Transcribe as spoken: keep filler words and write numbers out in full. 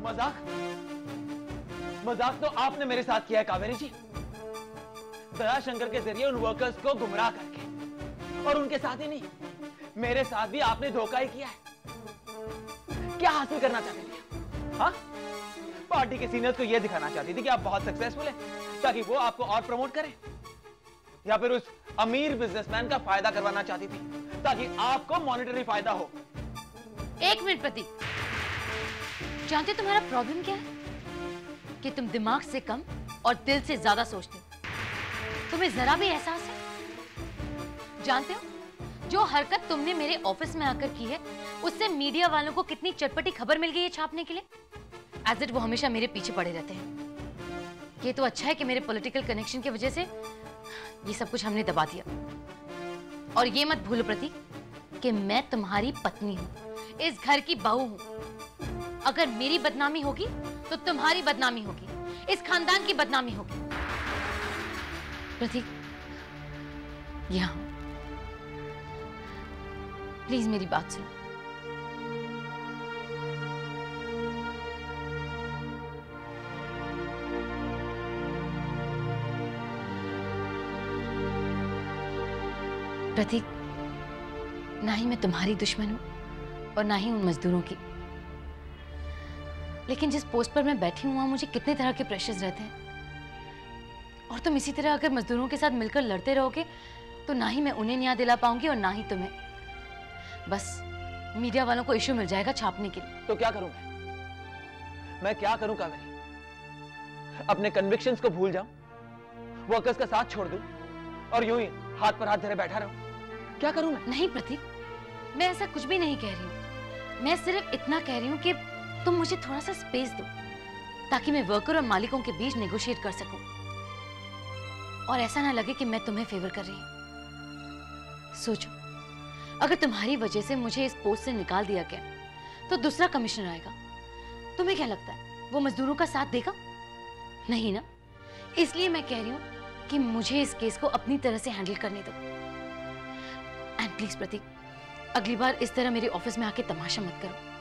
मजाक मजाक तो आपने मेरे साथ किया है कावेरी जी। दयाशंकर के जरिए उन वर्कर्स को गुमराह करके, और उनके साथ ही नहीं, मेरे साथ भी आपने धोखा ही किया है। क्या हासिल करना चाहते थे? हाँ, पार्टी के सीनियर्स को यह दिखाना चाहती थी कि आप बहुत सक्सेसफुल हैं, ताकि वो आपको और प्रमोट करें, या फिर उस अमीर बिजनेसमैन का फायदा करवाना चाहती थी ताकि आपको मॉनेटरी फायदा हो। एक मिनट प्रतीक, जानते हो तुम्हारा प्रॉब्लम क्या है? कि तुम दिमाग से कम और दिल से ज्यादा सोचते हो। तुम्हें जरा भी एहसास है? जानते हो जो हरकत तुमने मेरे ऑफिस में आकर की है, उससे मीडिया वालों को कितनी चटपटी खबर मिल गई है छापने के लिए। एज इट वो हमेशा मेरे पीछे पड़े रहते हैं। ये तो अच्छा है कि मेरे पॉलिटिकल कनेक्शन की वजह से ये सब कुछ हमने दबा दिया। और ये मत भूलो प्रतीक कि मैं तुम्हारी पत्नी हूं, इस घर की बहू हूं। अगर मेरी बदनामी होगी तो तुम्हारी बदनामी होगी, इस खानदान की बदनामी होगी। प्रतीक, यहां प्लीज मेरी बात सुनो। प्रतीक, ना ही मैं तुम्हारी दुश्मन हूं और ना ही उन मजदूरों की, लेकिन जिस पोस्ट पर मैं बैठी हूं वहां मुझे कितने तरह के प्रेशर्स रहते हैं। और तुम इसी तरह अगर मजदूरों के साथ मिलकर लड़ते रहोगे तो ना ही मैं उन्हें न्याय दिला पाऊंगी और ना ही तुम्हें। बस मीडिया वालों को इश्यू मिल जाएगा छापने के लिए। तो क्या करूं मैं? मैं क्या करूं कावेरी? अपने कन्विक्शंस को भूल जाऊं, वर्कर्स का साथ छोड़ दूं और यूं ही हाथ पर हाथ धरे बैठा रहूं? क्या करूं मैं? नहीं प्रतीक, मैं ऐसा कुछ भी नहीं कह रही हूं। मैं सिर्फ इतना कह रही हूं कि तुम मुझे थोड़ा सा स्पेस दो ताकि मैं वर्कर और मालिकों के बीच नेगोशिएट कर सकूं और ऐसा ना लगे कि मैं तुम्हें फेवर कर रही हूं। सोचो, अगर तुम्हारी वजह से मुझे इस पोस्ट से निकाल दिया गया तो दूसरा कमिश्नर आएगा। तुम्हें क्या लगता है वो मजदूरों का साथ देगा? नहीं ना। इसलिए मैं कह रही हूं कि मुझे इस केस को अपनी तरह से हैंडल करने दो। एंड प्लीज प्रतीक, अगली बार इस तरह मेरे ऑफिस में आके तमाशा मत करो।